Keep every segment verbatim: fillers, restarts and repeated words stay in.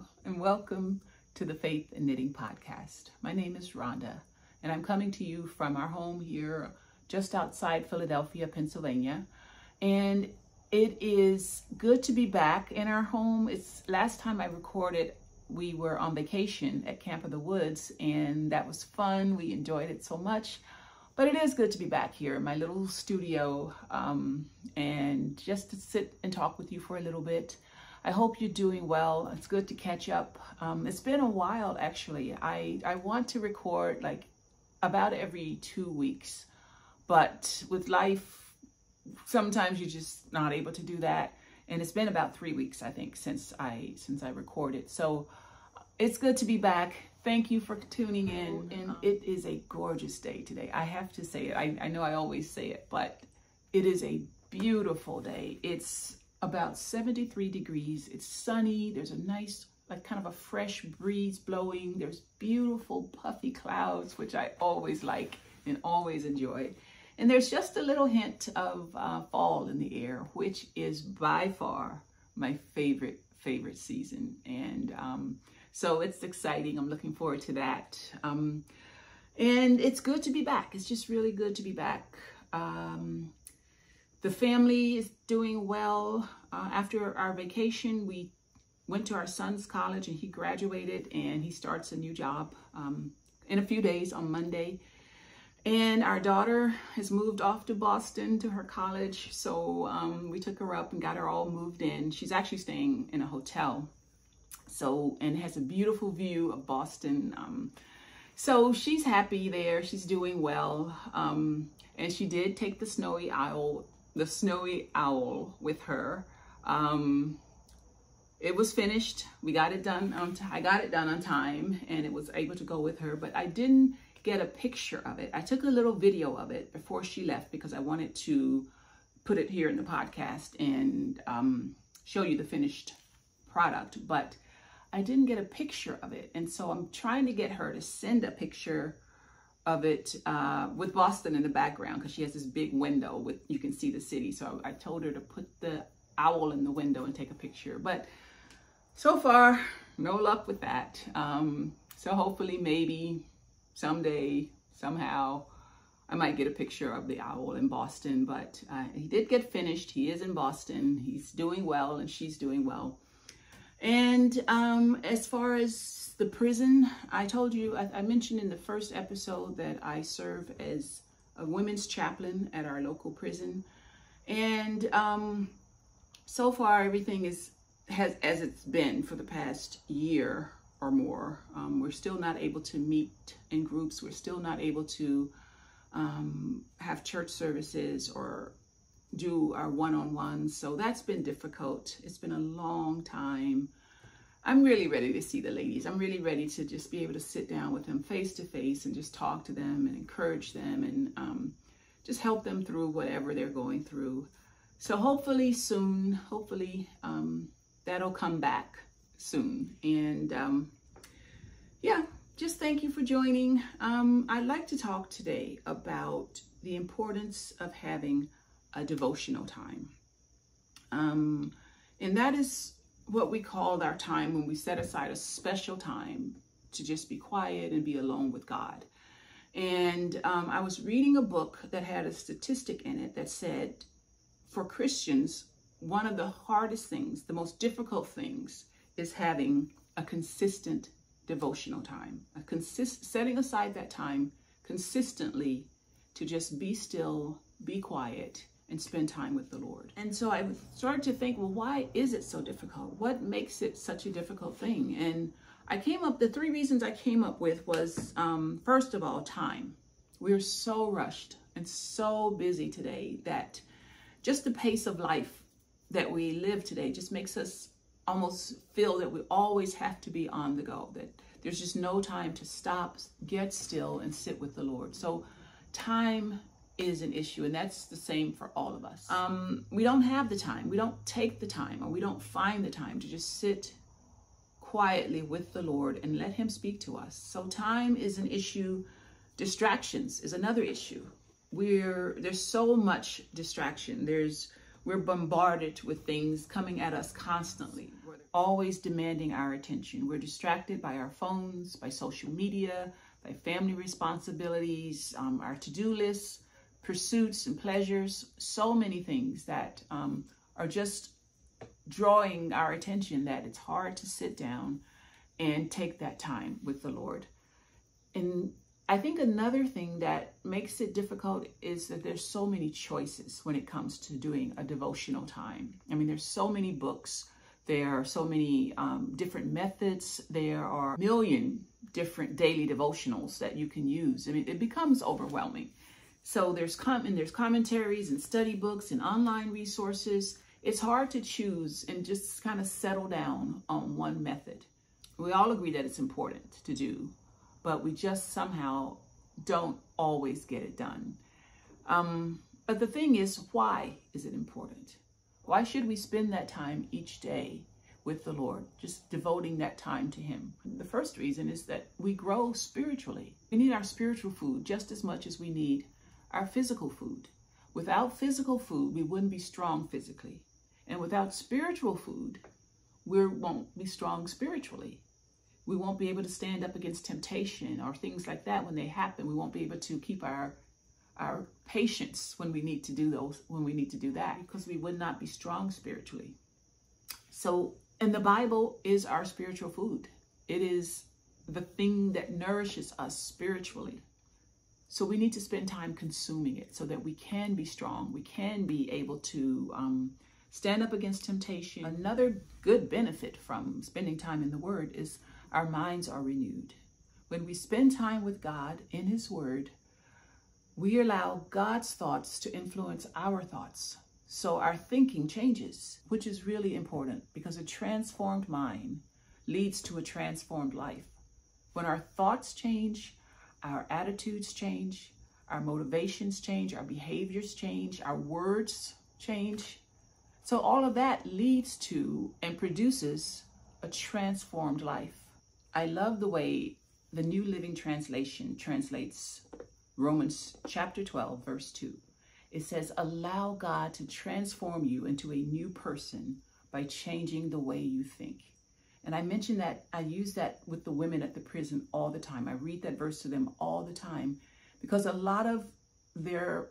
and welcome to the Faith and Knitting Podcast. My name is Rhonda, and I'm coming to you from our home here just outside Philadelphia, Pennsylvania. And it is good to be back in our home. It's last time I recorded, we were on vacation at Camp of the Woods, and that was fun. We enjoyed it so much. But it is good to be back here in my little studio um, and just to sit and talk with you for a little bit. I hope you're doing well. It's good to catch up. Um, it's been a while, actually. I, I want to record like about every two weeks, but with life, sometimes you're just not able to do that. And it's been about three weeks, I think, since I since I recorded. So it's good to be back. Thank you for tuning in. And it is a gorgeous day today. I have to say it. I, I know I always say it, but it is a beautiful day. It's about seventy-three degrees. It's sunny. There's a nice, like kind of a fresh breeze blowing. There's beautiful puffy clouds, which I always like and always enjoy. And there's just a little hint of uh, fall in the air, which is by far my favorite, favorite season. And um, so it's exciting. I'm looking forward to that. Um, and it's good to be back. It's just really good to be back. Um, The family is doing well. Uh, after our vacation, we went to our son's college and he graduated and he starts a new job um, in a few days on Monday. And our daughter has moved off to Boston to her college. So um, we took her up and got her all moved in. She's actually staying in a hotel. So, and has a beautiful view of Boston. Um, so she's happy there. She's doing well. Um, and she did take the snowy owl the snowy owl with her. Um, it was finished. We got it done. On t I got it done on time and it was able to go with her, but I didn't get a picture of it. I took a little video of it before she left because I wanted to put it here in the podcast and um, show you the finished product, but I didn't get a picture of it. And so I'm trying to get her to send a picture of it uh, with Boston in the background because she has this big window with, you can see the city. So I told her to put the owl in the window and take a picture. But so far, no luck with that. Um, so hopefully maybe someday, somehow, I might get a picture of the owl in Boston. But uh, he did get finished. He is in Boston. He's doing well and she's doing well. And um, as far as the prison, I told you, I, I mentioned in the first episode that I serve as a women's chaplain at our local prison. And um, so far, everything is has as it's been for the past year or more. Um, we're still not able to meet in groups. We're still not able to um, have church services or do our one-on-ones. So that's been difficult. It's been a long time. I'm really ready to see the ladies. I'm really ready to just be able to sit down with them face to face and just talk to them and encourage them and um, just help them through whatever they're going through. So hopefully soon, hopefully um, that'll come back soon. And um, yeah, just thank you for joining. Um, I'd like to talk today about the importance of having a devotional time. Um, and that is what we call our time when we set aside a special time to just be quiet and be alone with God. And um, I was reading a book that had a statistic in it that said, for Christians, one of the hardest things, the most difficult things is having a consistent devotional time, a consist setting aside that time consistently to just be still, be quiet, and spend time with the Lord. And so I started to think, well, why is it so difficult? What makes it such a difficult thing? And I came up, the three reasons I came up with was, um, first of all, time. We're so rushed and so busy today that just the pace of life that we live today just makes us almost feel that we always have to be on the go, that there's just no time to stop, get still, and sit with the Lord. So time is an issue, and that's the same for all of us. Um, we don't have the time. We don't take the time, or we don't find the time to just sit quietly with the Lord and let him speak to us. So time is an issue. Distractions is another issue. We're there's so much distraction. There's we're bombarded with things coming at us constantly. always demanding our attention. We're distracted by our phones, by social media, by family responsibilities, um, our to-do lists, pursuits and pleasures, so many things that um, are just drawing our attention that it's hard to sit down and take that time with the Lord. And I think another thing that makes it difficult is that there's so many choices when it comes to doing a devotional time. I mean, there's so many books. There are so many um, different methods. There are a million different daily devotionals that you can use. I mean, it becomes overwhelming. So there's com- and there's commentaries and study books and online resources. It's hard to choose and just kind of settle down on one method. We all agree that it's important to do, but we just somehow don't always get it done. Um, but the thing is, why is it important? Why should we spend that time each day with the Lord, just devoting that time to him? The first reason is that we grow spiritually. We need our spiritual food just as much as we need our physical food. Without physical food, we wouldn't be strong physically. And without spiritual food, we won't be strong spiritually. We won't be able to stand up against temptation or things like that when they happen. We won't be able to keep our our patience when we need to do those, when we need to do that, because we would not be strong spiritually. So, and the Bible is our spiritual food. It is the thing that nourishes us spiritually. So we need to spend time consuming it so that we can be strong. We can be able to um, stand up against temptation. Another good benefit from spending time in the Word is our minds are renewed. When we spend time with God in his Word, we allow God's thoughts to influence our thoughts. So our thinking changes, which is really important because a transformed mind leads to a transformed life. When our thoughts change, our attitudes change, our motivations change, our behaviors change, our words change. So all of that leads to and produces a transformed life. I love the way the New Living Translation translates Romans chapter twelve, verse two. It says, allow God to transform you into a new person by changing the way you think. And I mentioned that, I use that with the women at the prison all the time. I read that verse to them all the time because a lot of their,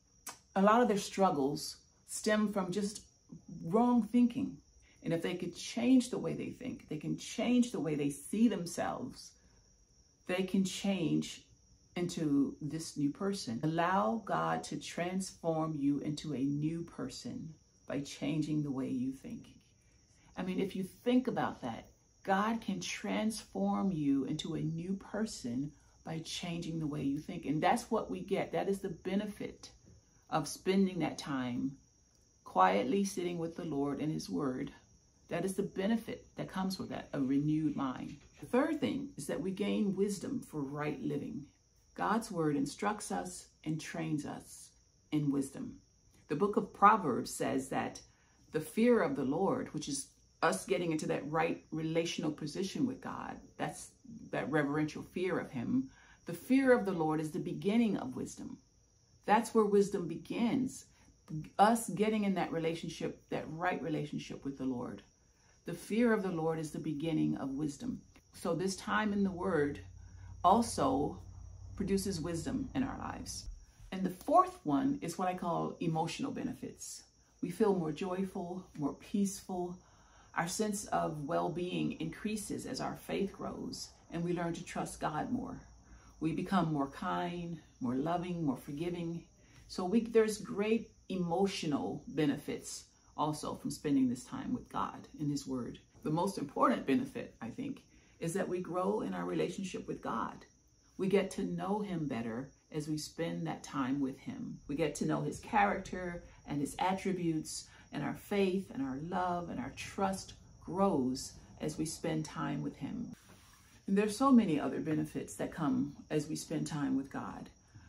a lot of their struggles stem from just wrong thinking. And if they could change the way they think, they can change the way they see themselves, they can change into this new person. Allow God to transform you into a new person by changing the way you think. I mean, if you think about that, God can transform you into a new person by changing the way you think. And that's what we get. That is the benefit of spending that time quietly sitting with the Lord and his Word. That is the benefit that comes with that, a renewed mind. The third thing is that we gain wisdom for right living. God's Word instructs us and trains us in wisdom. The book of Proverbs says that the fear of the Lord, which is us getting into that right relational position with God, that's that reverential fear of him. The fear of the Lord is the beginning of wisdom. That's where wisdom begins. Us getting in that relationship, that right relationship with the Lord. The fear of the Lord is the beginning of wisdom. So this time in the Word also produces wisdom in our lives. And the fourth one is what I call emotional benefits. We feel more joyful, more peaceful. Our sense of well-being increases as our faith grows and we learn to trust God more. We become more kind, more loving, more forgiving. So we, there's great emotional benefits also from spending this time with God in his Word. The most important benefit, I think, is that we grow in our relationship with God. We get to know him better as we spend that time with him. We get to know his character and his attributes, and our faith and our love and our trust grows as we spend time with him. And there's so many other benefits that come as we spend time with God.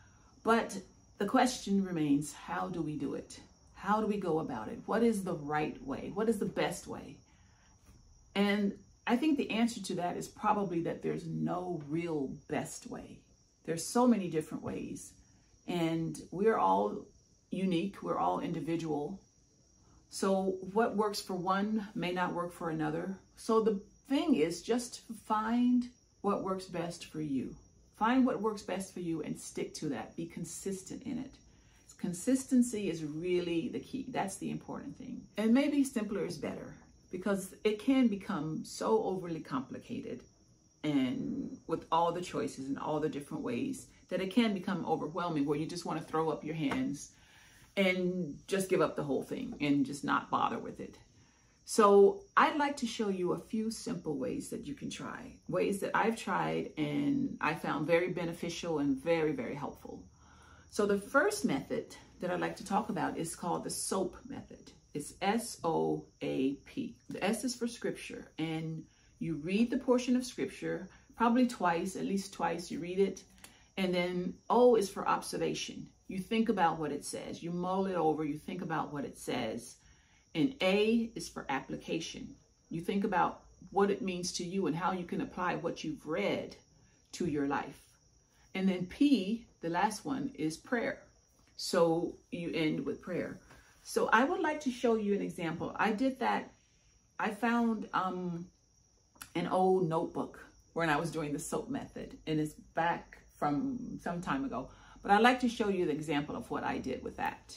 But the question remains, how do we do it? How do we go about it? What is the right way? What is the best way? And I think the answer to that is probably that there's no real best way. There's so many different ways, and we're all unique. We're all individual. So what works for one may not work for another. So the thing is just find what works best for you. Find what works best for you and stick to that. Be consistent in it. Consistency is really the key. That's the important thing. And maybe simpler is better, because it can become so overly complicated and with all the choices and all the different ways that it can become overwhelming, where you just want to throw up your hands and just give up the whole thing and just not bother with it. So I'd like to show you a few simple ways that you can try, ways that I've tried and I found very beneficial and very, very helpful. So the first method that I'd like to talk about is called the SOAP method. It's S O A P. The S is for scripture, and you read the portion of scripture probably twice, at least twice you read it. And then O is for observation. You think about what it says. You mull it over. You think about what it says. And A is for application. You think about what it means to you and how you can apply what you've read to your life. And then P, the last one, is prayer. So you end with prayer. So I would like to show you an example. I did that. I found um, an old notebook when I was doing the SOAP method, and it's back from some time ago. But I'd like to show you the example of what I did with that.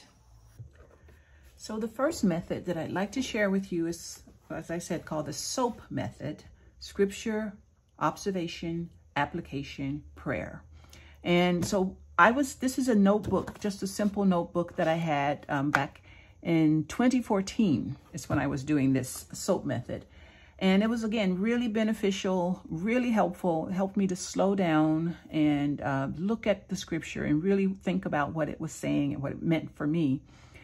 So the first method that I'd like to share with you is, as I said, called the SOAP method: scripture, observation, application, prayer. And so I was, this is a notebook, just a simple notebook that I had um, back in twenty fourteen is when I was doing this SOAP method. And it was, again, really beneficial, really helpful. It helped me to slow down and uh, look at the scripture and really think about what it was saying and what it meant for me.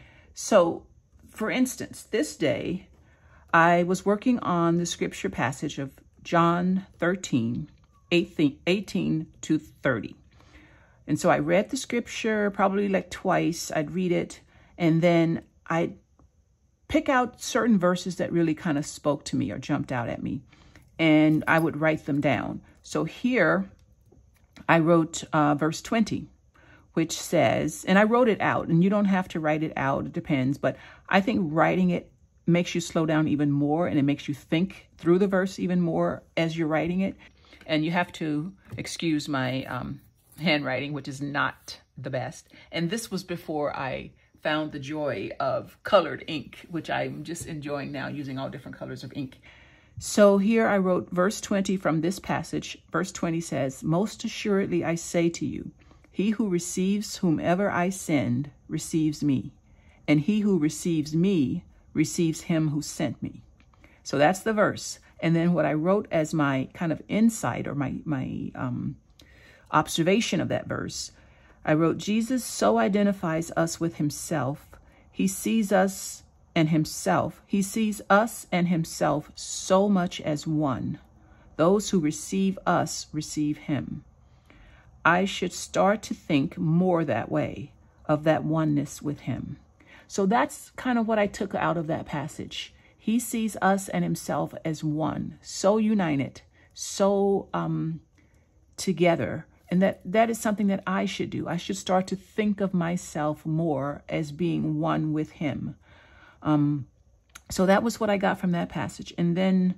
So, for instance, this day, I was working on the scripture passage of John thirteen, eighteen to thirty. And so I read the scripture probably like twice. I'd read it, and then I'd pick out certain verses that really kind of spoke to me or jumped out at me, and I would write them down. So here I wrote uh, verse twenty, which says, and I wrote it out, and you don't have to write it out, it depends, but I think writing it makes you slow down even more, and it makes you think through the verse even more as you're writing it. And you have to excuse my um, handwriting, which is not the best. And this was before I found the joy of colored ink, which I'm just enjoying now, using all different colors of ink. So here I wrote verse twenty from this passage. Verse twenty says, "Most assuredly I say to you, he who receives whomever I send receives me, and he who receives me receives him who sent me." So that's the verse. And then what I wrote as my kind of insight, or my, my um, observation of that verse, I wrote, Jesus so identifies us with himself. He sees us and himself. He sees us and himself so much as one. Those who receive us receive him. I should start to think more that way, of that oneness with him. So that's kind of what I took out of that passage. He sees us and himself as one, so united, so um, together. And that, that is something that I should do. I should start to think of myself more as being one with him. Um, so that was what I got from that passage. And then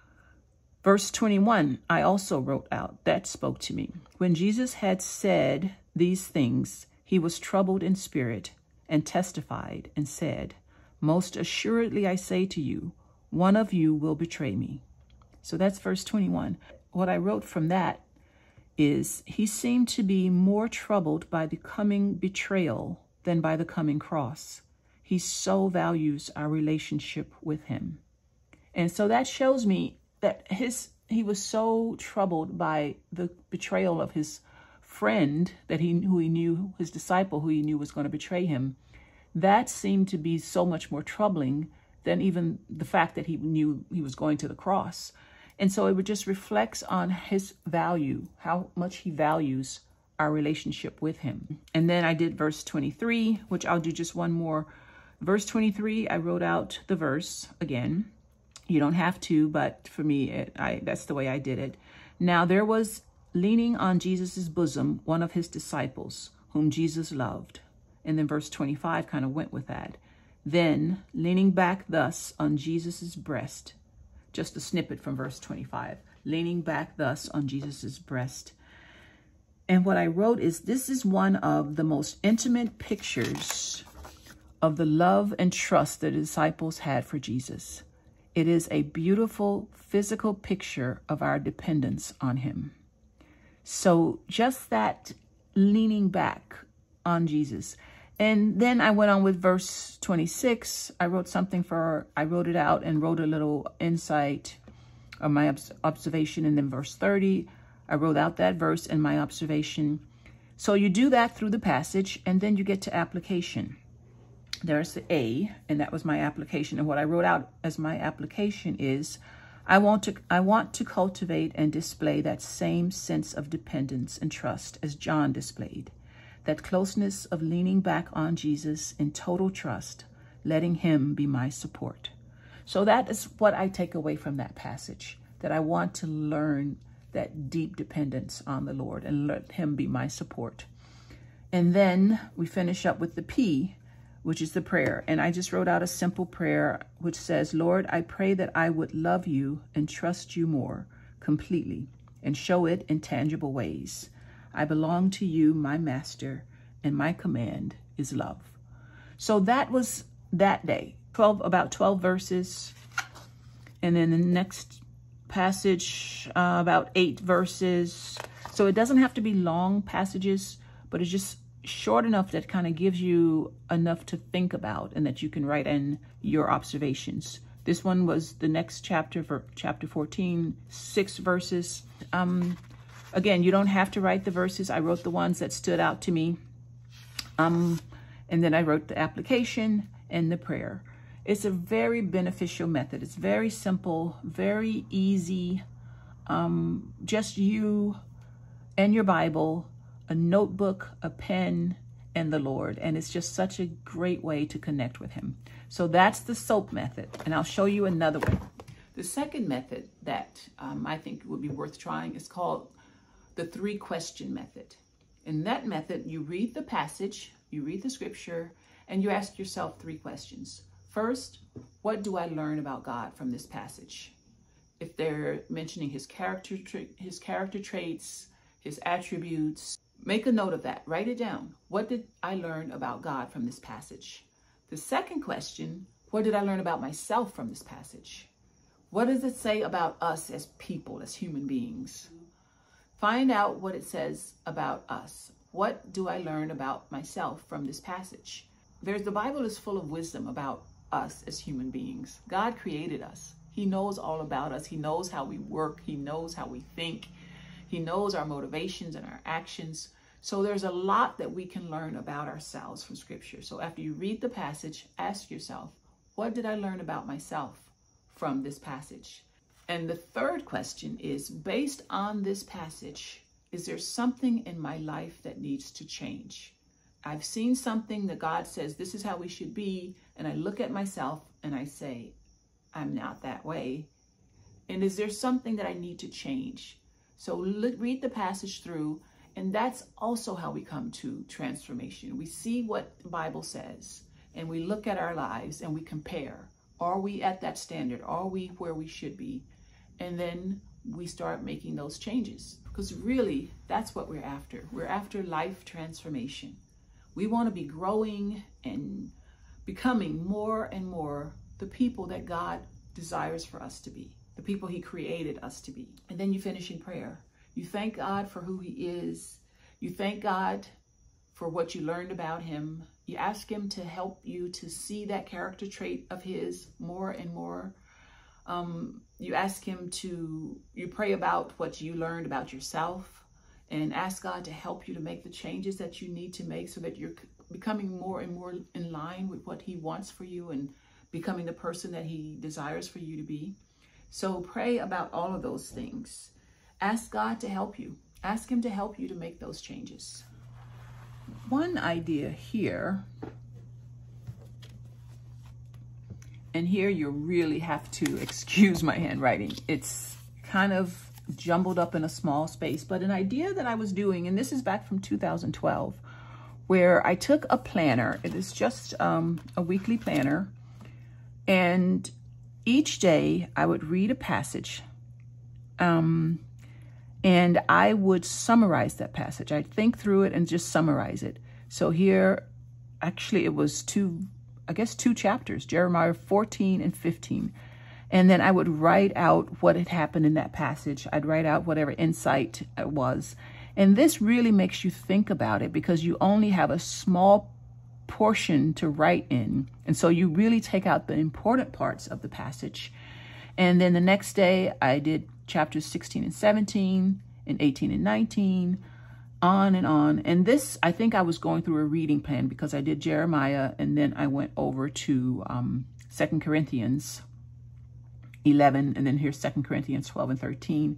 verse twenty-one, I also wrote out. That spoke to me. When Jesus had said these things, he was troubled in spirit and testified and said, "Most assuredly I say to you, one of you will betray me." So that's verse twenty-one. What I wrote from that is, he seemed to be more troubled by the coming betrayal than by the coming cross. He so values our relationship with him. And so that shows me that his he was so troubled by the betrayal of his friend, that he who he knew, his disciple who he knew was going to betray him. That seemed to be so much more troubling than even the fact that he knew he was going to the cross. And so it just reflects on his value, how much he values our relationship with him. And then I did verse twenty-three, which I'll do just one more. Verse twenty-three, I wrote out the verse again. You don't have to, but for me, it, I, that's the way I did it. Now there was leaning on Jesus's bosom one of his disciples, whom Jesus loved. And then verse twenty-five kind of went with that. Then, leaning back thus on Jesus's breast, just a snippet from verse twenty-five, leaning back thus on Jesus's breast. And what I wrote is, this is one of the most intimate pictures of the love and trust the disciples had for Jesus. It is a beautiful physical picture of our dependence on him. So just that leaning back on Jesus. And then I went on with verse twenty-six. I wrote something for, I wrote it out and wrote a little insight of my observation. And then verse thirty, I wrote out that verse and my observation. So you do that through the passage, and then you get to application. There's the A, and that was my application. And what I wrote out as my application is, I want to I want to cultivate and display that same sense of dependence and trust as John displayed. That closeness of leaning back on Jesus in total trust, letting him be my support. So that is what I take away from that passage, that I want to learn that deep dependence on the Lord and let him be my support. And then we finish up with the P, which is the prayer. And I just wrote out a simple prayer which says, Lord, I pray that I would love you and trust you more completely and show it in tangible ways. I belong to you, my master, and my command is love. So that was that day, twelve, about twelve verses. And then the next passage, uh, about eight verses. So it doesn't have to be long passages, but it's just short enough that kind of gives you enough to think about and that you can write in your observations. This one was the next chapter, for chapter fourteen, six verses. Um, again, you don't have to write the verses. I wrote the ones that stood out to me. Um, and then I wrote the application and the prayer. It's a very beneficial method. It's very simple, very easy. Um, just you and your Bible, a notebook, a pen, and the Lord. And it's just such a great way to connect with him. So that's the SOAP method. And I'll show you another one. The second method that um, I think would be worth trying is called the three question method. In that method, you read the passage, you read the scripture, and you ask yourself three questions. First, what do I learn about God from this passage? If they're mentioning his character, tra- his character traits, his attributes, make a note of that. Write it down. What did I learn about God from this passage? The second question, what did I learn about myself from this passage? What does it say about us as people, as human beings? Find out what it says about us. What do I learn about myself from this passage? There's, the Bible is full of wisdom about us as human beings. God created us. He knows all about us. He knows how we work. He knows how we think. He knows our motivations and our actions. So there's a lot that we can learn about ourselves from scripture. So after you read the passage, ask yourself, what did I learn about myself from this passage? And the third question is, based on this passage, is there something in my life that needs to change? I've seen something that God says, this is how we should be. And I look at myself and I say, I'm not that way. And is there something that I need to change? So look, read the passage through, and that's also how we come to transformation. We see what the Bible says, and we look at our lives and we compare. Are we at that standard? Are we where we should be? And then we start making those changes, because really that's what we're after. We're after life transformation. We want to be growing and becoming more and more the people that God desires for us to be, the people he created us to be. And then you finish in prayer. You thank God for who he is. You thank God for what you learned about him. You ask him to help you to see that character trait of his more and more. Um, you ask him to, you pray about what you learned about yourself, and ask God to help you to make the changes that you need to make so that you're becoming more and more in line with what he wants for you and becoming the person that he desires for you to be. So pray about all of those things. Ask God to help you. Ask him to help you to make those changes. One idea here, and here you really have to excuse my handwriting. It's kind of jumbled up in a small space, but an idea that I was doing, and this is back from two thousand twelve, where I took a planner. It is just um, a weekly planner. And each day I would read a passage. Um, and I would summarize that passage. I'd think through it and just summarize it. So here, actually it was two, I guess two chapters, Jeremiah fourteen and fifteen. And then I would write out what had happened in that passage. I'd write out whatever insight it was. And this really makes you think about it because you only have a small portion to write in. And so you really take out the important parts of the passage. And then the next day I did chapters sixteen and seventeen and eighteen and nineteen, on and on. And this, I think I was going through a reading plan because I did Jeremiah and then I went over to um, Second Corinthians eleven, and then here's Second Corinthians twelve and thirteen.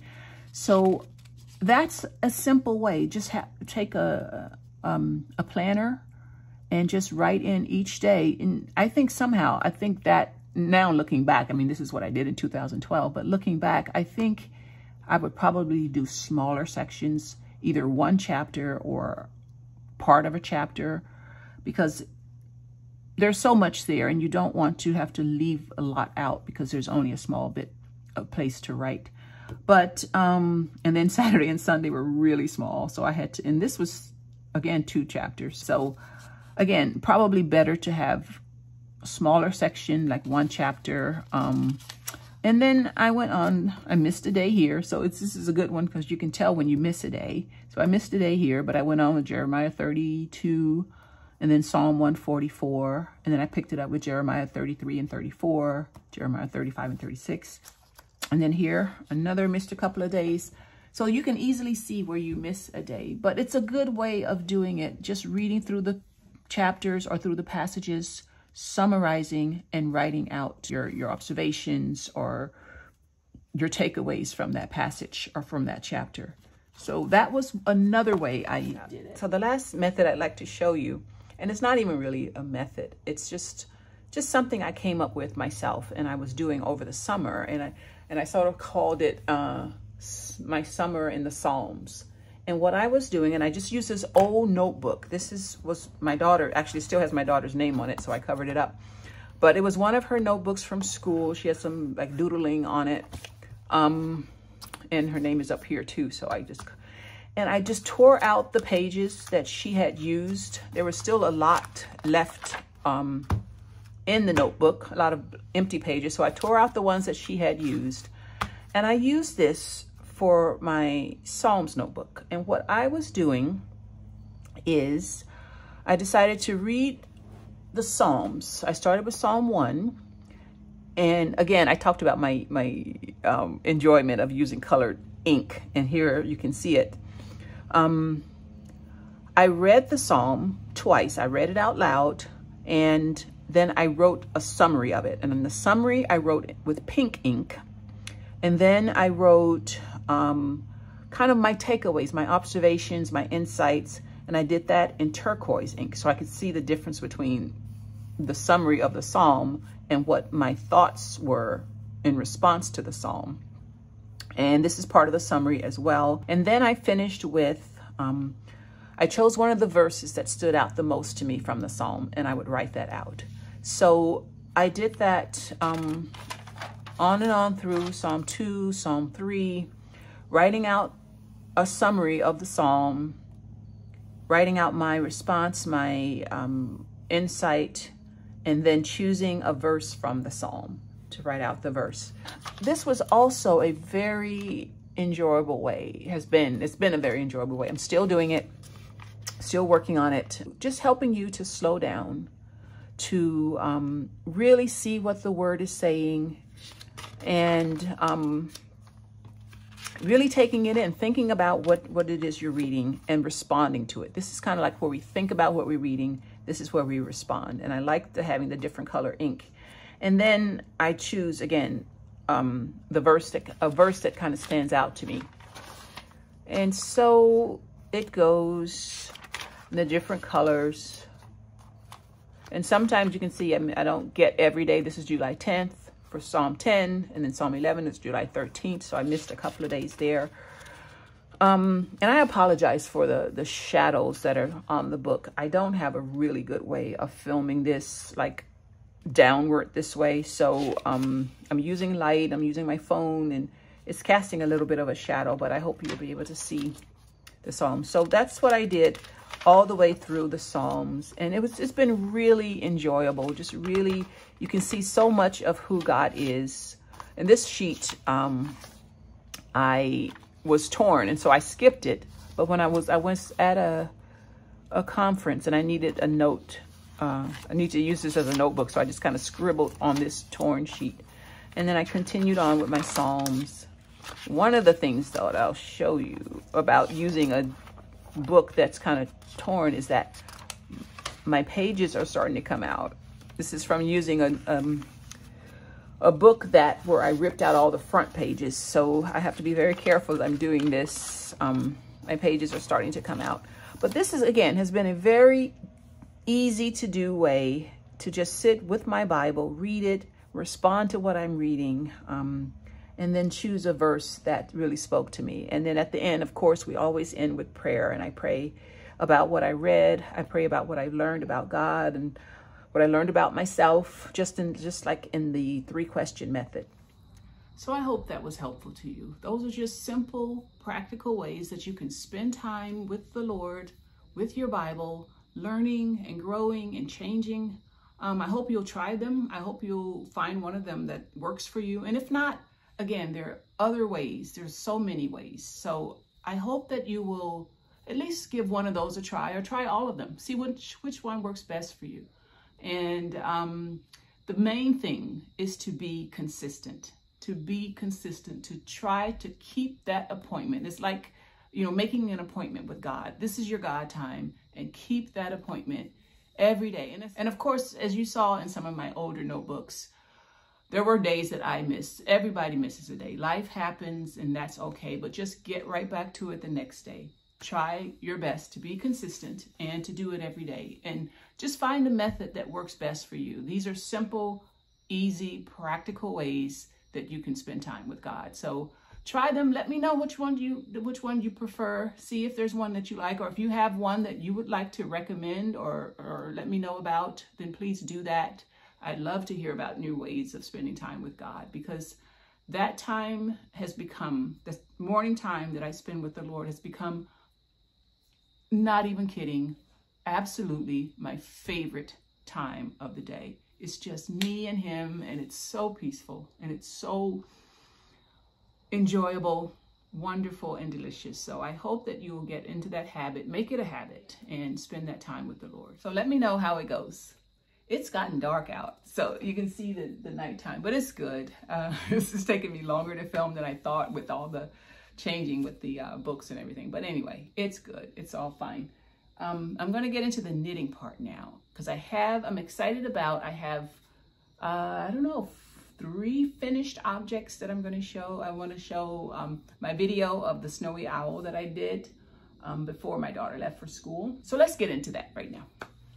So that's a simple way. Just ha take a, um, a planner and just write in each day. And I think somehow, I think that now looking back, I mean, this is what I did in two thousand twelve, but looking back, I think I would probably do smaller sections, either one chapter or part of a chapter, because there's so much there and you don't want to have to leave a lot out because there's only a small bit of place to write. But, um, and then Saturday and Sunday were really small. So I had to, and this was, again, two chapters. So again, probably better to have a smaller section, like one chapter. Um, and then I went on, I missed a day here. So it's, this is a good one because you can tell when you miss a day. So I missed a day here, but I went on with Jeremiah thirty-two and then Psalm one forty-four. And then I picked it up with Jeremiah thirty-three and thirty-four, Jeremiah thirty-five and thirty-six. And then here, another missed a couple of days. So you can easily see where you miss a day. But it's a good way of doing it, just reading through the chapters or through the passages, summarizing and writing out your, your observations or your takeaways from that passage or from that chapter. So that was another way I did it. So the last method I'd like to show you, and it's not even really a method, it's just just something I came up with myself and I was doing over the summer, and I and I sort of called it uh, my summer in the Psalms. And what I was doing, and I just used this old notebook. This is was my daughter, actually still has my daughter's name on it, so I covered it up. But it was one of her notebooks from school. She has some like doodling on it. Um, and her name is up here too. So I just, and I just tore out the pages that she had used. There was still a lot left um, in the notebook, a lot of empty pages. So I tore out the ones that she had used. And I used this for my Psalms notebook. And what I was doing is I decided to read the Psalms. I started with Psalm one. And again, I talked about my, my um, enjoyment of using colored ink. And here you can see it. Um, I read the Psalm twice. I read it out loud. And then I wrote a summary of it. And in the summary, I wrote with pink ink. And then I wrote um, kind of my takeaways, my observations, my insights. And I did that in turquoise ink. So I could see the difference between the summary of the Psalm and what my thoughts were in response to the Psalm. And this is part of the summary as well. And then I finished with, um, I chose one of the verses that stood out the most to me from the Psalm, and I would write that out. So I did that um, on and on through Psalm two, Psalm three, writing out a summary of the Psalm, writing out my response, my um, insight, and then choosing a verse from the Psalm to write out the verse. This was also a very enjoyable way, has been, it's been a very enjoyable way. I'm still doing it, still working on it, just helping you to slow down, to um, really see what the word is saying, and um, really taking it in, thinking about what, what it is you're reading and responding to it. This is kind of like where we think about what we're reading. This is where we respond. And I like the, having the different color ink. And then I choose, again, um, the verse that, a verse that kind of stands out to me. And so it goes in the different colors. And sometimes you can see, I mean, I don't get every day. This is July tenth for Psalm ten. And then Psalm eleven is July thirteenth. So I missed a couple of days there. Um, and I apologize for the, the shadows that are on the book. I don't have a really good way of filming this like downward this way. So um, I'm using light, I'm using my phone, and it's casting a little bit of a shadow, but I hope you'll be able to see the Psalms. So that's what I did all the way through the Psalms. And it was, it's been really enjoyable. Just really, you can see so much of who God is. And this sheet, um, I was torn, and so I skipped it. But when I was, I was at a, a conference and I needed a note. Uh, I need to use this as a notebook. So I just kind of scribbled on this torn sheet. And then I continued on with my Psalms. One of the things, though, that I'll show you about using a book that's kind of torn is that my pages are starting to come out. This is from using a, um, a book that where I ripped out all the front pages. So I have to be very careful as I'm doing this. Um, my pages are starting to come out. But this is, again, has been a very easy to do way to just sit with my Bible, read it, respond to what I'm reading, um, and then choose a verse that really spoke to me. And then at the end, of course, we always end with prayer. And I pray about what I read. I pray about what I learned about God and what I learned about myself, just in just like in the three question method. So I hope that was helpful to you. Those are just simple, practical ways that you can spend time with the Lord, with your Bible, learning and growing and changing. Um, I hope you'll try them. I hope you'll find one of them that works for you. And if not, again, there are other ways. There's so many ways. So I hope that you will at least give one of those a try, or try all of them. See which, which one works best for you. And um, the main thing is to be consistent, to be consistent, to try to keep that appointment. It's like, you know, making an appointment with God. This is your God time, and keep that appointment every day. And, and of course, as you saw in some of my older notebooks, there were days that I missed. Everybody misses a day. Life happens, and that's okay. But just get right back to it the next day. Try your best to be consistent and to do it every day. And just find a method that works best for you. These are simple, easy, practical ways that you can spend time with God. So try them. Let me know which one you which one you prefer. See if there's one that you like, or if you have one that you would like to recommend or, or let me know about, then please do that. I'd love to hear about new ways of spending time with God, because that time has become, the morning time that I spend with the Lord has become, not even kidding, absolutely my favorite time of the day. It's just me and him, and it's so peaceful, and it's so enjoyable, wonderful, and delicious. So I hope that you will get into that habit, make it a habit, and spend that time with the Lord. So let me know how it goes. It's gotten dark out, so you can see the, the nighttime, but it's good. Uh, this is taking me longer to film than I thought with all the changing with the uh, books and everything. But anyway, it's good. It's all fine. Um, I'm going to get into the knitting part now, because I have, I'm excited about, I have, uh, I don't know, three finished objects that I'm going to show. I want to show um, my video of the snowy owl that I did um, before my daughter left for school. So let's get into that right now.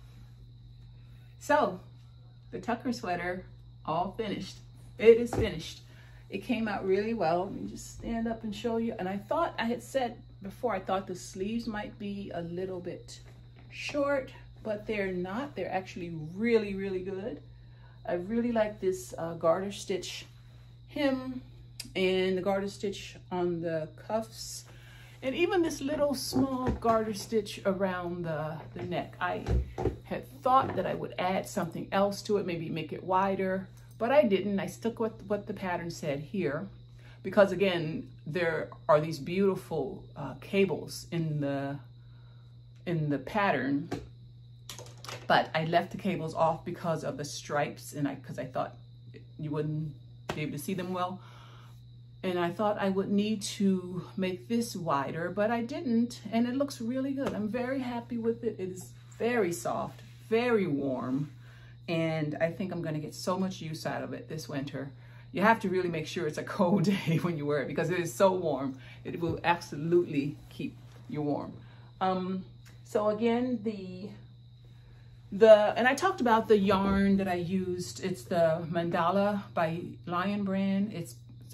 So the Tucker sweater, all finished. It is finished. It came out really well. Let me just stand up and show you. And I thought, I had said before, I thought the sleeves might be a little bit short, but they're not. They're actually really, really good. I really like this uh, garter stitch hem and the garter stitch on the cuffs, and even this little small garter stitch around the, the neck. I had thought that I would add something else to it, maybe make it wider, but I didn't. I stuck with what the pattern said here, because again, there are these beautiful uh, cables in the, in the pattern, but I left the cables off because of the stripes, and I, because I thought you wouldn't be able to see them well. And I thought I would need to make this wider, but I didn't, and it looks really good. I'm very happy with it. It is very soft, very warm, and I think I'm gonna get so much use out of it this winter. You have to really make sure it's a cold day when you wear it, because it is so warm. It will absolutely keep you warm. Um, so again, the, the, and I talked about the yarn that I used. It's the Mandala by Lion Brand. It's It's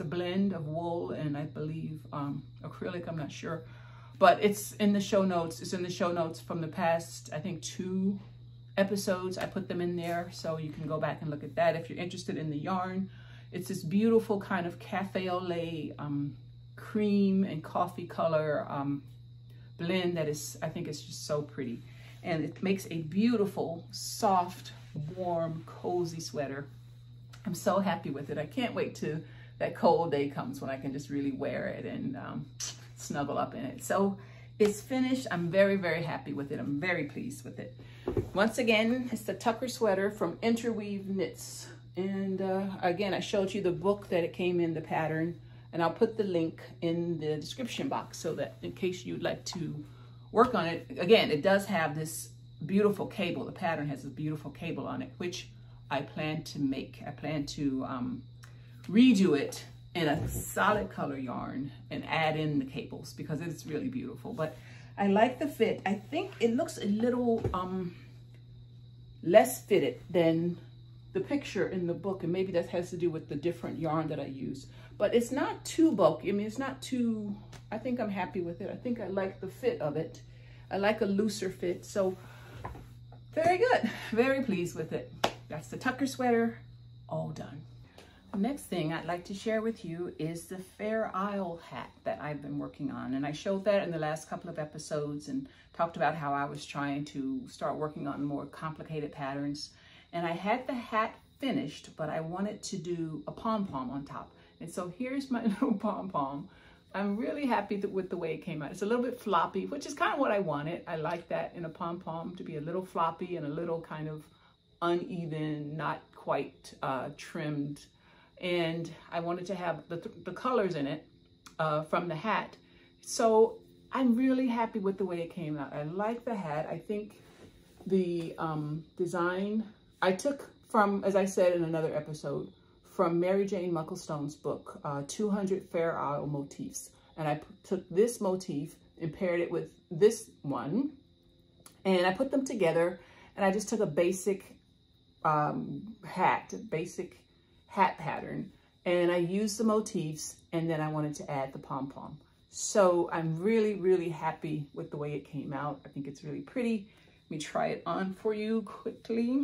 a blend of wool and I believe um, acrylic, I'm not sure. But it's in the show notes. It's in the show notes from the past, I think, two episodes. I put them in there, so you can go back and look at that if you're interested in the yarn. It's this beautiful kind of cafe au lait, um, cream and coffee color um, blend that is, I think it's just so pretty. And it makes a beautiful, soft, warm, cozy sweater. I'm so happy with it. I can't wait till that cold day comes when I can just really wear it and um, snuggle up in it. So it's finished. I'm very, very happy with it. I'm very pleased with it. Once again, it's the Tucker sweater from Interweave Knits. And uh, again, I showed you the book that it came in, the pattern, and I'll put the link in the description box so that in case you'd like to work on it. Again, it does have this beautiful cable. The pattern has a beautiful cable on it, which I plan to make. I plan to um, redo it in a solid color yarn and add in the cables because it's really beautiful. But I like the fit. I think it looks a little um, less fitted than the picture in the book, and maybe that has to do with the different yarn that I use. But it's not too bulky. I mean, it's not too, I think I'm happy with it. I think I like the fit of it. I like a looser fit. So very good, very pleased with it. That's the Tucker sweater, all done. The next thing I'd like to share with you is the Fair Isle hat that I've been working on. And I showed that in the last couple of episodes and talked about how I was trying to start working on more complicated patterns. And I had the hat finished, but I wanted to do a pom-pom on top. And so here's my little pom-pom. I'm really happy with the way it came out. It's a little bit floppy, which is kind of what I wanted. I like that in a pom-pom, to be a little floppy and a little kind of uneven, not quite uh, trimmed. And I wanted to have the, the colors in it uh, from the hat. So I'm really happy with the way it came out. I like the hat. I think the um, design, I took from, as I said in another episode, from Mary Jane Mucklestone's book, uh, two hundred Fair Isle Motifs. And I took this motif and paired it with this one. And I put them together and I just took a basic um, hat, basic hat pattern, and I used the motifs, and then I wanted to add the pom-pom. So I'm really, really happy with the way it came out. I think it's really pretty. Let me try it on for you quickly.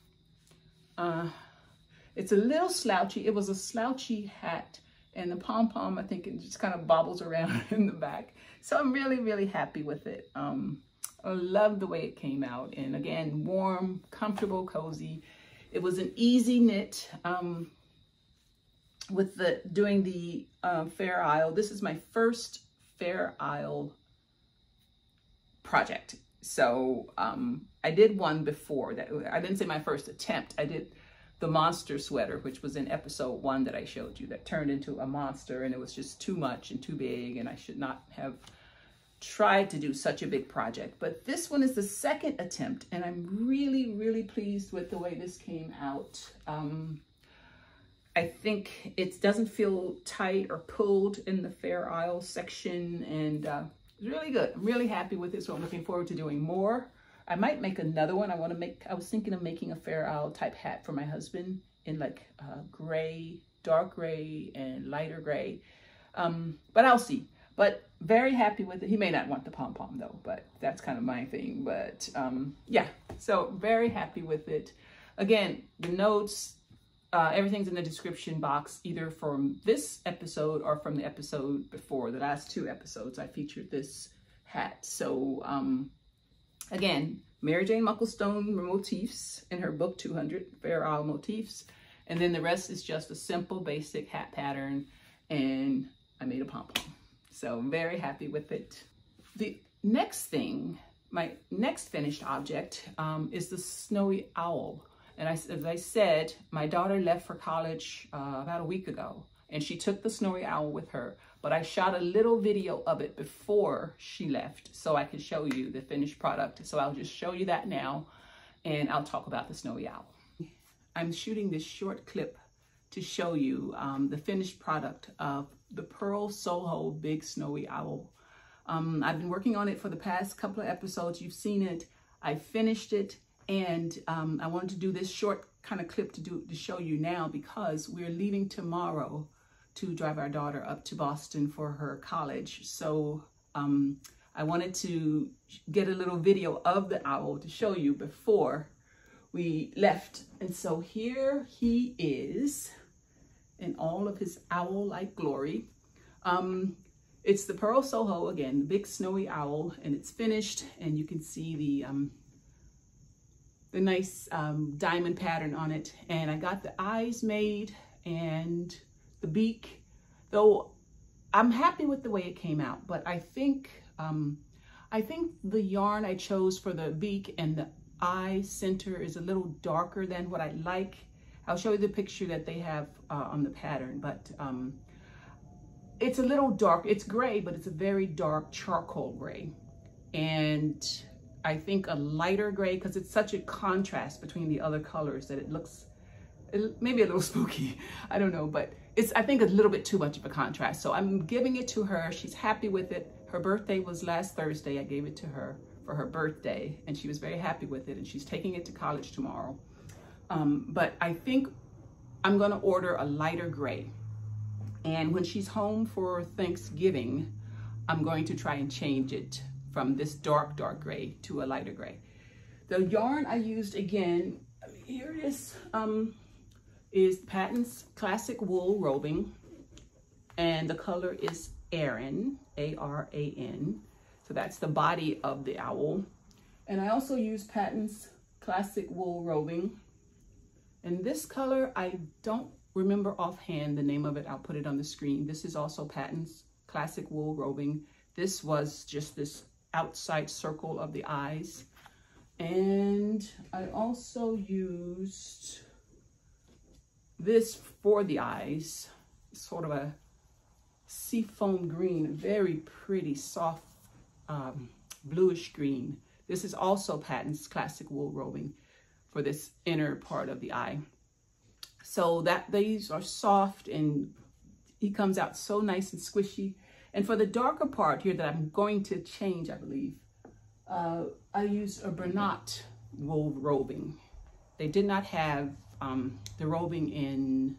Uh, it's a little slouchy. It was a slouchy hat, and the pom-pom, I think it just kind of bobbles around in the back. So I'm really, really happy with it. Um, I love the way it came out. And again, warm, comfortable, cozy. It was an easy knit um, with the doing the uh, Fair Isle. This is my first Fair Isle project. So um, I did one before that. I didn't say my first attempt. I did the monster sweater, which was in episode one that I showed you, that turned into a monster, and it was just too much and too big, and I should not have tried to do such a big project. But this one is the second attempt, and I'm really, really pleased with the way this came out. Um, I think it doesn't feel tight or pulled in the Fair Isle section, and uh, it's really good. I'm really happy with it, so I'm looking forward to doing more. I might make another one. I want to make, I was thinking of making a Fair Isle type hat for my husband in like uh, gray, dark gray, and lighter gray. Um, but I'll see. But very happy with it. He may not want the pom-pom though, but that's kind of my thing. But um, yeah, so very happy with it. Again, the notes, uh, everything's in the description box, either from this episode or from the episode before. The last two episodes, I featured this hat. So um, again, Mary Jane Mucklestone motifs in her book, two hundred Fair Isle Motifs. And then the rest is just a simple, basic hat pattern. And I made a pom-pom. So I'm very happy with it. The next thing, my next finished object um, is the snowy owl. And I, as I said, my daughter left for college uh, about a week ago, and she took the snowy owl with her. But I shot a little video of it before she left so I could show you the finished product. So I'll just show you that now, and I'll talk about the snowy owl. I'm shooting this short clip to show you um, the finished product of the Pearl Soho Big Snowy Owl. Um, I've been working on it for the past couple of episodes. You've seen it. I finished it, and um, I wanted to do this short kind of clip to do to show you now because we're leaving tomorrow to drive our daughter up to Boston for her college. So um, I wanted to get a little video of the owl to show you before we left. And so here he is in all of his owl-like glory. Um, it's the Pearl Soho, again, the big snowy owl, and it's finished, and you can see the um, the nice um, diamond pattern on it. And I got the eyes made and the beak, though I'm happy with the way it came out, but I think um, I think the yarn I chose for the beak and the eye center is a little darker than what I like. I'll show you the picture that they have uh, on the pattern, but um, it's a little dark. It's gray, but it's a very dark charcoal gray. And I think a lighter gray, because it's such a contrast between the other colors that it looks maybe a little spooky. I don't know, but it's, I think, a little bit too much of a contrast. So I'm giving it to her. She's happy with it. Her birthday was last Thursday. I gave it to her for her birthday, and she was very happy with it, and she's taking it to college tomorrow. Um, but I think I'm gonna order a lighter gray. And when she's home for Thanksgiving, I'm going to try and change it from this dark, dark gray to a lighter gray. The yarn I used, again, here it is, um, is Patton's Classic Wool Roving, and the color is Aran, A R A N. So that's the body of the owl. And I also use Patton's Classic Wool Roving. And this color, I don't remember offhand the name of it. I'll put it on the screen. This is also Patton's Classic Wool Roving. This was just this outside circle of the eyes. And I also used this for the eyes, sort of a seafoam green, very pretty, soft, um, bluish green. This is also Patton's Classic Wool Roving for this inner part of the eye. So that these are soft, and he comes out so nice and squishy. And for the darker part here that I'm going to change, I believe, uh, I used a Bernat wool roving. They did not have um, the roving in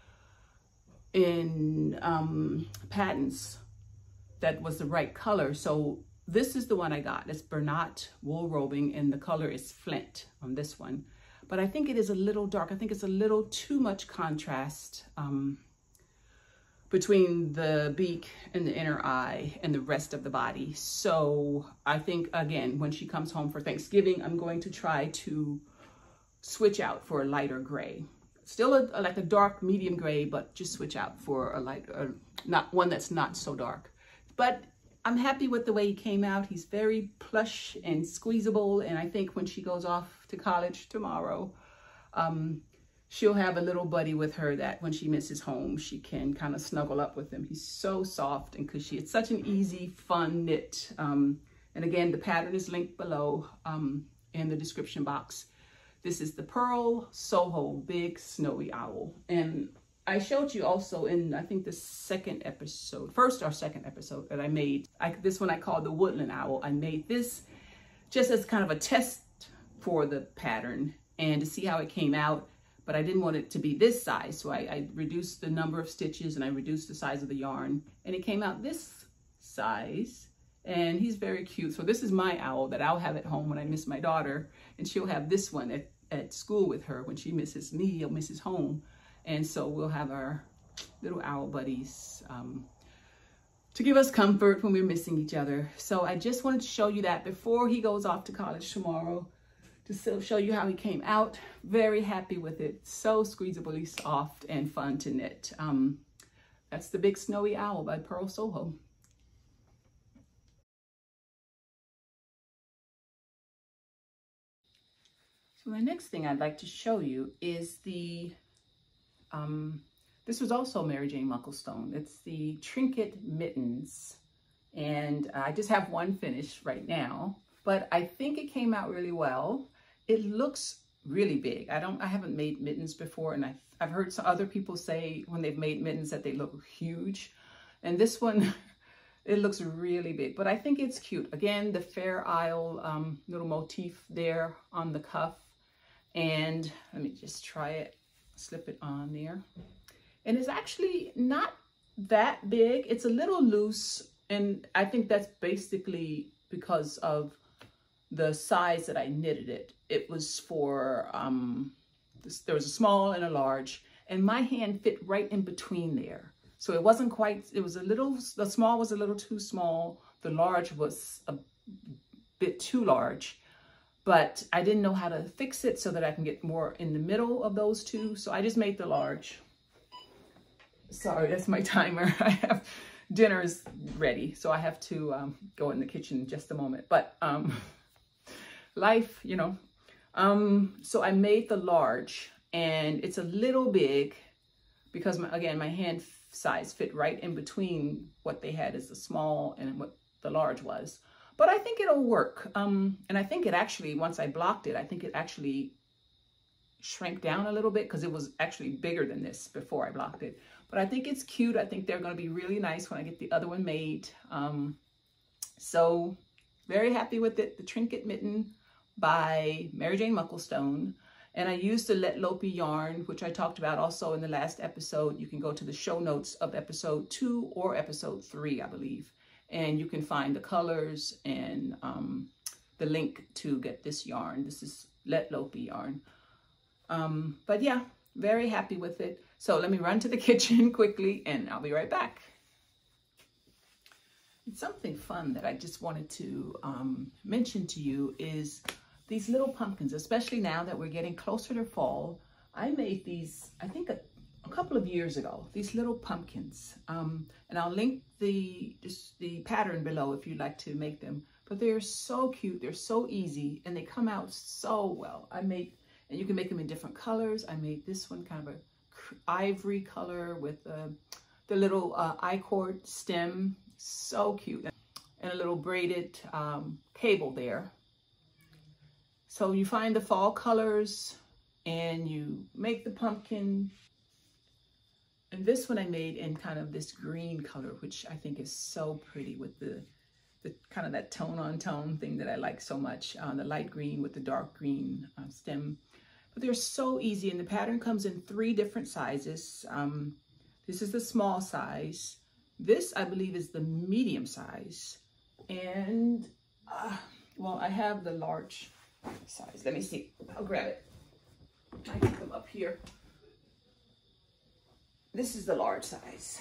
in um, Patton's that was the right color. So this is the one I got. It's Bernat wool roving, and the color is Flint on this one. But I think it is a little dark. I think it's a little too much contrast um, between the beak and the inner eye and the rest of the body. So I think, again, when she comes home for Thanksgiving, I'm going to try to switch out for a lighter gray. Still a, like a dark medium gray, but just switch out for a light, uh, not one that's not so dark. But I'm happy with the way he came out. He's very plush and squeezable. And I think when she goes off to college tomorrow, um, she'll have a little buddy with her that when she misses home, she can kind of snuggle up with him. He's so soft and cushy. It's such an easy, fun knit. Um, and again, the pattern is linked below um, in the description box. This is the Pearl Soho Big Snowy Owl. And I showed you also in, I think, the second episode, first or second episode that I made. I, this one I called the Woodland Owl. I made this just as kind of a test for the pattern and to see how it came out. But I didn't want it to be this size. So I, I reduced the number of stitches and I reduced the size of the yarn. And it came out this size. And he's very cute. So this is my owl that I'll have at home when I miss my daughter. And she'll have this one at, at school with her when she misses me or misses home. And so we'll have our little owl buddies um, to give us comfort when we're missing each other. So I just wanted to show you that before he goes off to college tomorrow, to show you how he came out. Very happy with it. So squeezably soft and fun to knit. Um, that's the Big Snowy Owl by Pearl Soho. So the next thing I'd like to show you is the, um, this was also Mary Jane Mucklestone. It's the Trinket Mittens. And I just have one finished right now, but I think it came out really well. It looks really big. I don't, I haven't made mittens before, and I've, I've heard some other people say when they've made mittens that they look huge. And this one, it looks really big, but I think it's cute. Again, the Fair Isle um, little motif there on the cuff. And let me just try it, slip it on there. And it's actually not that big. It's a little loose, and I think that's basically because of the size that I knitted it. It was for, um, this, there was a small and a large, and my hand fit right in between there. So it wasn't quite, it was a little, the small was a little too small. The large was a bit too large, but I didn't know how to fix it so that I can get more in the middle of those two. So I just made the large. Sorry, that's my timer. I have dinner's ready, so I have to um, go in the kitchen in just a moment. But um, life, you know. Um, so I made the large, and it's a little big because, my, again, my hand size fit right in between what they had as the small and what the large was. But I think it'll work. Um, and I think it actually, once I blocked it, I think it actually shrank down a little bit because it was actually bigger than this before I blocked it. But I think it's cute. I think they're going to be really nice when I get the other one made. Um, so very happy with it. The Trinket Mitten by Mary Jane Mucklestone. And I used the Let Lopi yarn, which I talked about also in the last episode. You can go to the show notes of episode two or episode three, I believe. And you can find the colors and um, the link to get this yarn. This is Let Lopi yarn. Um, but yeah, very happy with it. So let me run to the kitchen quickly and I'll be right back. And something fun that I just wanted to um, mention to you is these little pumpkins, especially now that we're getting closer to fall. I made these, I think a, a couple of years ago, these little pumpkins. Um, and I'll link the, just the pattern below if you'd like to make them. But they're so cute, they're so easy, and they come out so well. I made, and you can make them in different colors. I made this one kind of a ivory color with uh, the little uh, I-cord stem, so cute. And a little braided um, cable there. So you find the fall colors and you make the pumpkin. And this one I made in kind of this green color, which I think is so pretty with the, the kind of that tone on tone thing that I like so much. Uh, the light green with the dark green uh, stem. But they're so easy, and the pattern comes in three different sizes. Um, this is the small size. This, I believe, is the medium size. And, uh, well, I have the large size. Let me see. I'll grab it. I have them up here. This is the large size.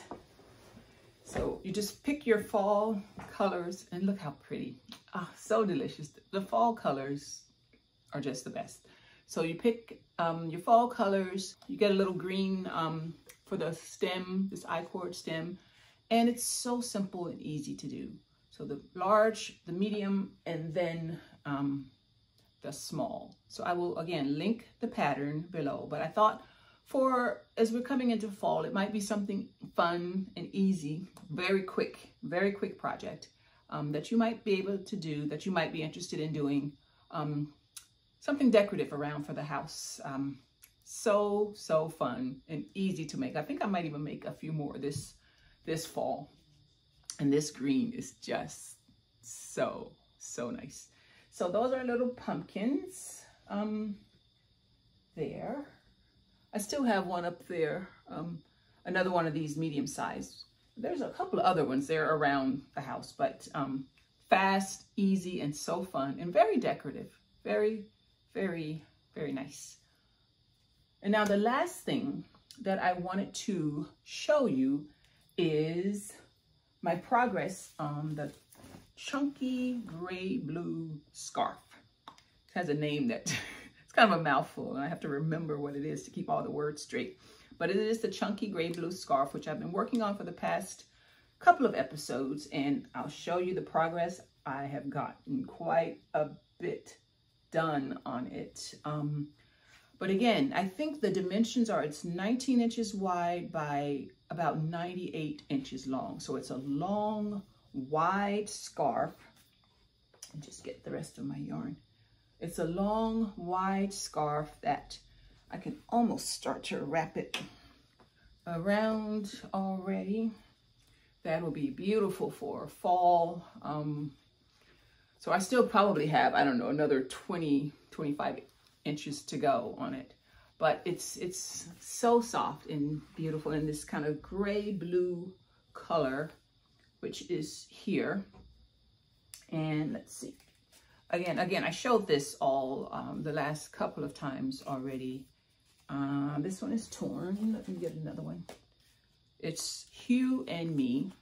So you just pick your fall colors, and look how pretty. Ah, so delicious. The fall colors are just the best. So you pick um, your fall colors. You get a little green um, for the stem, this I-cord stem. And it's so simple and easy to do. So the large, the medium, and then um, the small. So I will, again, link the pattern below. But I thought for, as we're coming into fall, it might be something fun and easy, very quick, very quick project um, that you might be able to do, that you might be interested in doing. Um, something decorative around for the house. Um, so, so fun and easy to make. I think I might even make a few more this, this fall. And this green is just so, so nice. So those are little pumpkins um, there. I still have one up there, um, another one of these medium sized. There's a couple of other ones there around the house, but um, fast, easy, and so fun, and very decorative. Very, very, very nice. And now the last thing that I wanted to show you is my progress on the chunky gray blue scarf. It has a name that it's kind of a mouthful, and I have to remember what it is to keep all the words straight. But it is the chunky gray blue scarf, which I've been working on for the past couple of episodes, and I'll show you the progress. I have gotten quite a bit done on it. Um, but again, I think the dimensions are, it's nineteen inches wide by about ninety-eight inches long. So it's a long, wide scarf. And just get the rest of my yarn. It's a long, wide scarf that I can almost start to wrap it around already. That will be beautiful for fall. Um, so I still probably have, I don't know, another twenty, twenty-five inches to go on it. But it's it's so soft and beautiful in this kind of gray blue color, which is here. And let's see. Again, again, I showed this all um, the last couple of times already. Uh, this one is torn. Let me get another one. It's Hue and Me.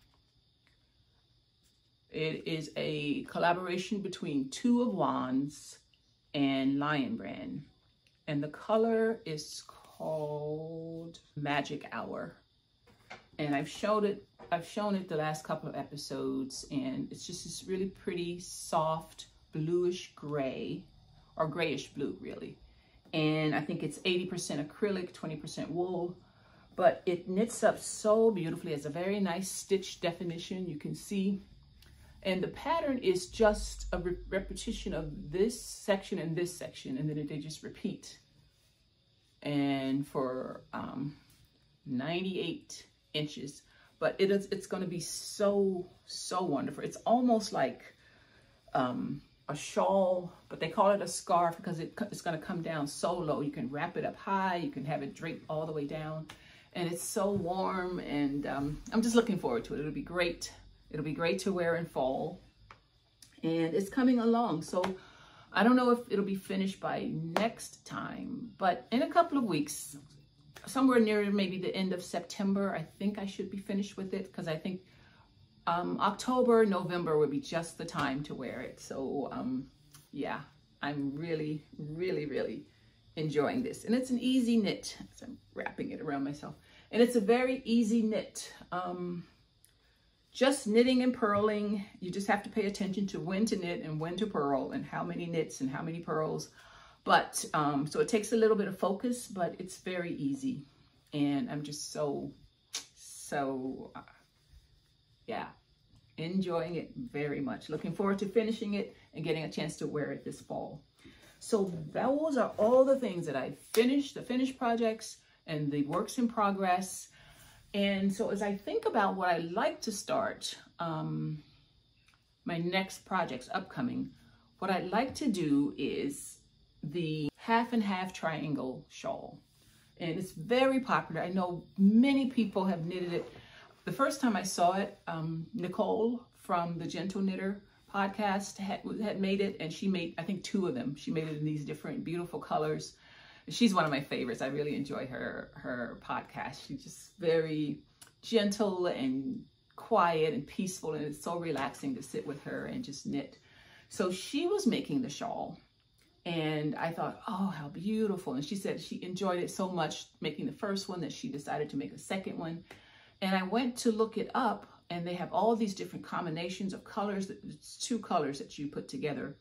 It is a collaboration between Two of Wands and Lion Brand. And the color is called Magic Hour. And I've showed it, I've shown it the last couple of episodes, and it's just this really pretty, soft, bluish gray, or grayish blue, really. And I think it's eighty percent acrylic, twenty percent wool, but it knits up so beautifully. It's a very nice stitch definition, you can see. And the pattern is just a re repetition of this section and this section, and then they just repeat. And for um, ninety-eight inches, but it is, it's going to be so, so wonderful. It's almost like um, a shawl, but they call it a scarf because it, it's going to come down so low. You can wrap it up high, you can have it draped all the way down, and it's so warm, and um, I'm just looking forward to it. It'll be great. It'll be great to wear in fall, and it's coming along. So I don't know if it'll be finished by next time, but in a couple of weeks, somewhere near maybe the end of September, I think I should be finished with it, because I think um, October, November would be just the time to wear it. So um, yeah, I'm really, really, really enjoying this. And it's an easy knit. So I'm wrapping it around myself. And it's a very easy knit. Um, just knitting and purling. You just have to pay attention to when to knit and when to purl, and how many knits and how many purls. But, um, so it takes a little bit of focus, but it's very easy. And I'm just so, so, uh, yeah, enjoying it very much. Looking forward to finishing it and getting a chance to wear it this fall. So those are all the things that I finished, the finished projects and the works in progress. And so as I think about what I like to start, um, my next projects upcoming, what I'd like to do is the half and half triangle shawl. And it's very popular. I know many people have knitted it. The first time I saw it, um, Nicole from the Gentle Knitter podcast had, had made it, and she made, I think, two of them. She made it in these different beautiful colors. She's one of my favorites. I really enjoy her, her podcast. She's just very gentle and quiet and peaceful, and it's so relaxing to sit with her and just knit. So she was making the shawl, and I thought, oh, how beautiful. And she said she enjoyed it so much making the first one that she decided to make a second one. And I went to look it up, and they have all these different combinations of colors. It's two colors that you put together.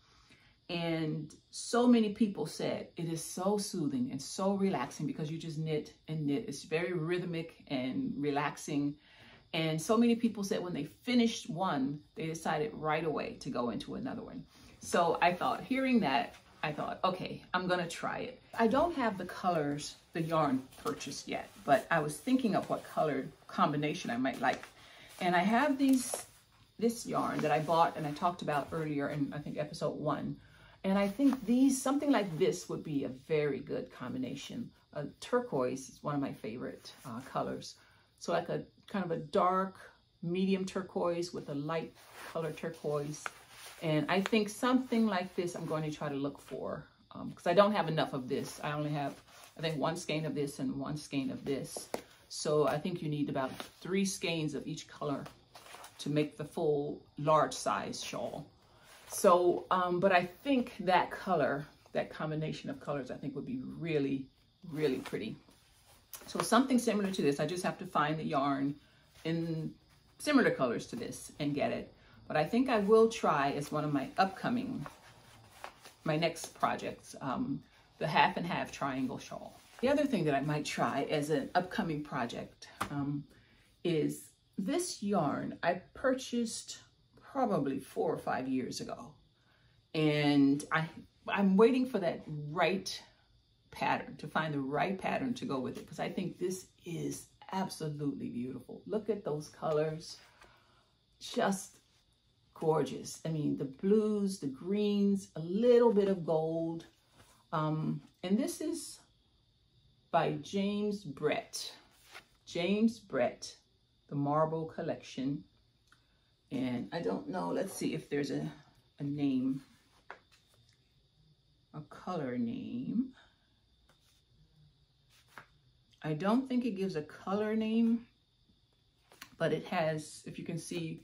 And so many people said it is so soothing and so relaxing because you just knit and knit. It's very rhythmic and relaxing. And so many people said when they finished one, they decided right away to go into another one. So I thought, hearing that, I thought, okay, I'm gonna try it. I don't have the colors, the yarn purchased yet, but I was thinking of what color combination I might like. And I have these, this yarn that I bought and I talked about earlier in, I think, episode one. And I think these, something like this would be a very good combination. Uh, turquoise is one of my favorite uh, colors. So like a kind of a dark, medium turquoise with a light color turquoise. And I think something like this I'm going to try to look for, because um, I don't have enough of this. I only have, I think, one skein of this and one skein of this. So I think you need about three skeins of each color to make the full large size shawl. So, um, but I think that color, that combination of colors, I think would be really, really pretty. So something similar to this. I just have to find the yarn in similar colors to this and get it. But I think I will try as one of my upcoming, my next projects, um, the half and half triangle shawl. The other thing that I might try as an upcoming project um, is this yarn I purchased probably four or five years ago. And I, I'm waiting for that right pattern, to find the right pattern to go with it, because I think this is absolutely beautiful. Look at those colors, just gorgeous. I mean, the blues, the greens, a little bit of gold. Um, and this is by James Brett. James Brett the Marble Collection. And I don't know, let's see if there's a, a name, a color name. I don't think it gives a color name, but it has, if you can see,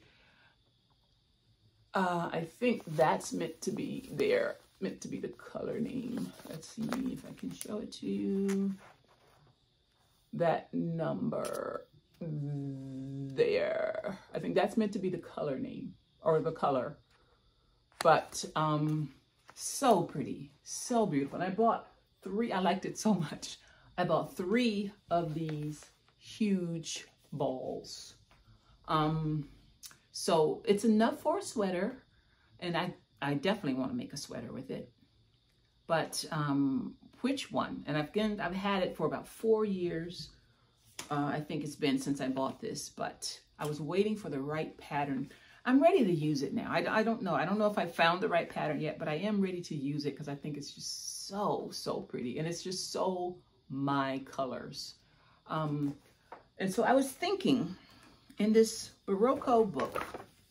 uh, I think that's meant to be there, meant to be the color name. Let's see if I can show it to you. That number there, I think that's meant to be the color name or the color, but um, so pretty, so beautiful. And I bought three, I liked it so much. I bought three of these huge balls. Um, so it's enough for a sweater, and I, I definitely want to make a sweater with it. But um, which one? And I've, again, I've had it for about four years. Uh, I think it's been since I bought this, but I was waiting for the right pattern. I'm ready to use it now. I, I don't know. I don't know if I found the right pattern yet, but I am ready to use it because I think it's just so, so pretty. And it's just so my colors. Um, and so I was thinking in this Barocco book,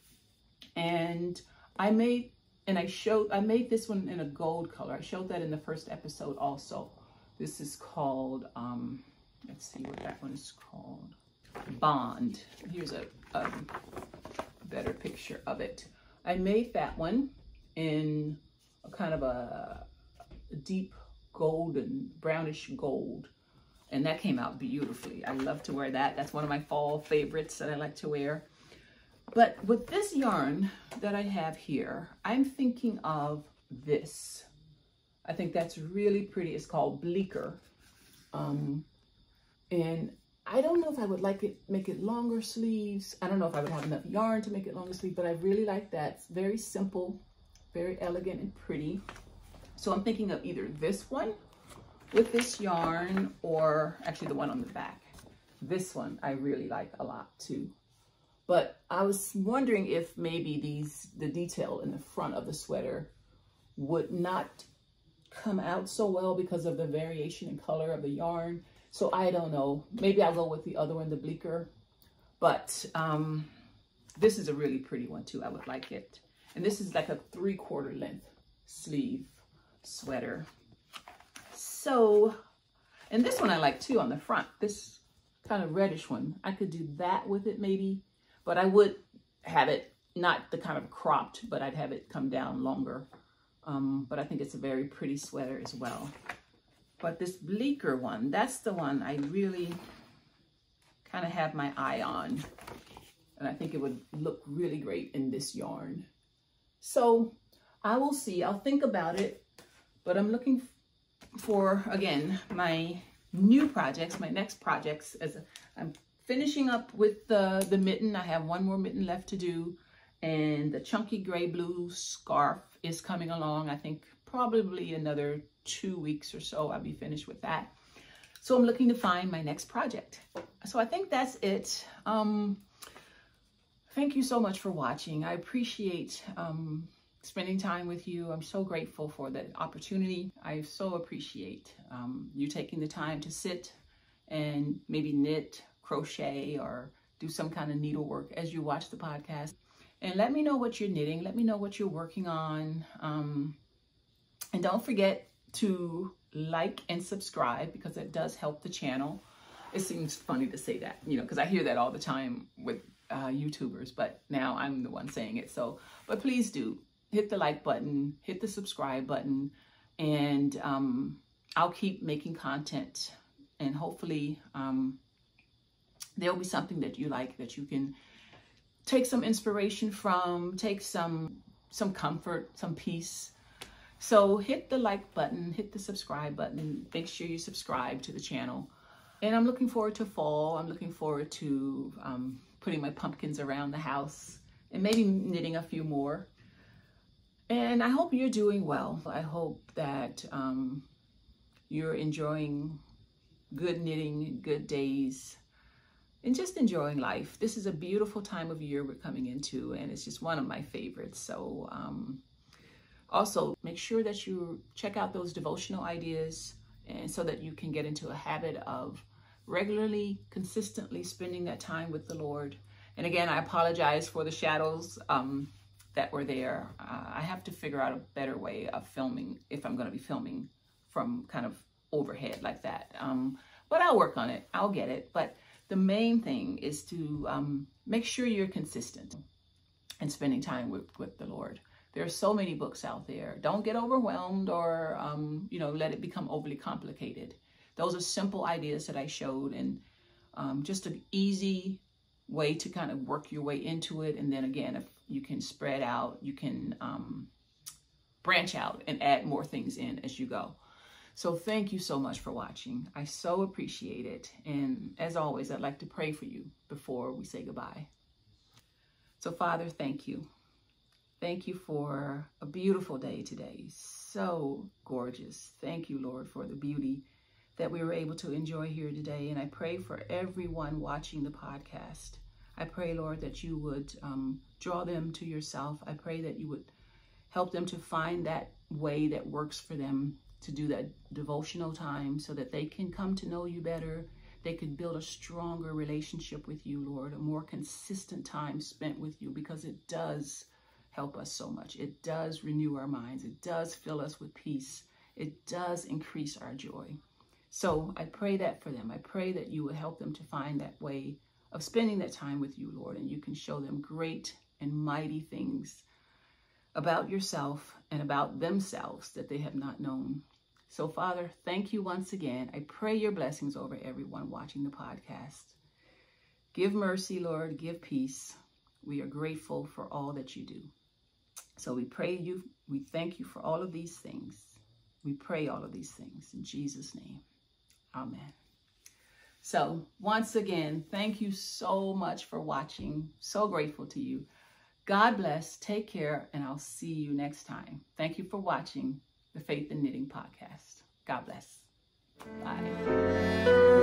and I made, and I showed, I made this one in a gold color. I showed that in the first episode also. This is called, um, let's see what that one is called. Bond. Here's a, a better picture of it. I made that one in a kind of a, a deep golden, brownish gold. And that came out beautifully. I love to wear that. That's one of my fall favorites that I like to wear. But with this yarn that I have here, I'm thinking of this. I think that's really pretty. It's called Bleecker. Um, and I don't know if I would like it, make it longer sleeves. I don't know if I would have enough yarn to make it longer sleeves, but I really like that. It's very simple, very elegant and pretty. So I'm thinking of either this one with this yarn, or actually the one on the back. This one I really like a lot too. But I was wondering if maybe these, the detail in the front of the sweater would not come out so well because of the variation in color of the yarn. So I don't know, maybe I'll go with the other one, the Bleecker. But um, this is a really pretty one too, I would like it. And this is like a three quarter length sleeve sweater. So, and this one I like too on the front, this kind of reddish one. I could do that with it maybe, but I would have it, not the kind of cropped, but I'd have it come down longer. Um, but I think it's a very pretty sweater as well. But this Bleecker one, that's the one I really kind of have my eye on. And I think it would look really great in this yarn. So I will see, I'll think about it, but I'm looking for, again, my new projects, my next projects. As a, I'm finishing up with the, the mitten. I have one more mitten left to do. And the chunky gray blue scarf is coming along. I think probably another two weeks or so I'll be finished with that. So I'm looking to find my next project. So I think that's it. Um, thank you so much for watching. I appreciate um, spending time with you. I'm so grateful for the opportunity. I so appreciate um, you taking the time to sit and maybe knit, crochet, or do some kind of needlework as you watch the podcast. And let me know what you're knitting. Let me know what you're working on. Um, and don't forget to like and subscribe, because it does help the channel. It seems funny to say that, you know, because I hear that all the time with uh, YouTubers, but now I'm the one saying it. So, but please do hit the like button, hit the subscribe button, and um, I'll keep making content, and hopefully um, there'll be something that you like, that you can take some inspiration from, take some, some comfort, some peace. So hit the like button, hit the subscribe button, and make sure you subscribe to the channel. And I'm looking forward to fall. I'm looking forward to um, putting my pumpkins around the house and maybe knitting a few more. And I hope you're doing well. I hope that um, you're enjoying good knitting, good days, and just enjoying life. This is a beautiful time of year we're coming into, and it's just one of my favorites. So um, also make sure that you check out those devotional ideas, and so that you can get into a habit of regularly, consistently spending that time with the Lord. And again, I apologize for the shadows um, that were there. Uh, I have to figure out a better way of filming if I'm going to be filming from kind of overhead like that. Um, but I'll work on it. I'll get it. But the main thing is to um, make sure you're consistent and spending time with, with the Lord. There are so many books out there. Don't get overwhelmed or, um, you know, let it become overly complicated. Those are simple ideas that I showed, and um, just an easy way to kind of work your way into it. And then again, if you can spread out, you can um, branch out and add more things in as you go. So thank you so much for watching. I so appreciate it. And as always, I'd like to pray for you before we say goodbye. So Father, thank you. Thank you for a beautiful day today. So gorgeous. Thank you, Lord, for the beauty that we were able to enjoy here today. And I pray for everyone watching the podcast. I pray, Lord, that you would um, draw them to yourself. I pray that you would help them to find that way that works for them to do that devotional time so that they can come to know you better. They could build a stronger relationship with you, Lord, a more consistent time spent with you, because it does help us so much. It does renew our minds. It does fill us with peace. It does increase our joy. So I pray that for them. I pray that you would help them to find that way of spending that time with you, Lord, and you can show them great and mighty things about yourself and about themselves that they have not known. So, Father, thank you once again. I pray your blessings over everyone watching the podcast. Give mercy, Lord. Give peace. We are grateful for all that you do. So we pray you. We thank you for all of these things. We pray all of these things in Jesus' name. Amen. So once again, thank you so much for watching. So grateful to you. God bless. Take care. And I'll see you next time. Thank you for watching the Faith in Knitting podcast. God bless. Bye.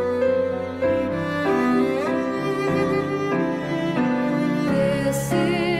This is